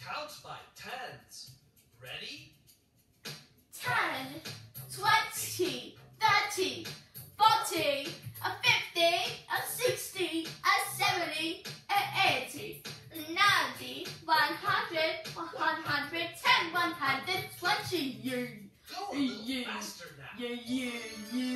count by tens. Ready? 10, 20, 30, 40, 50, 60, 70, 80, 90, 100, 110, 120. Go a little faster now. Yeah.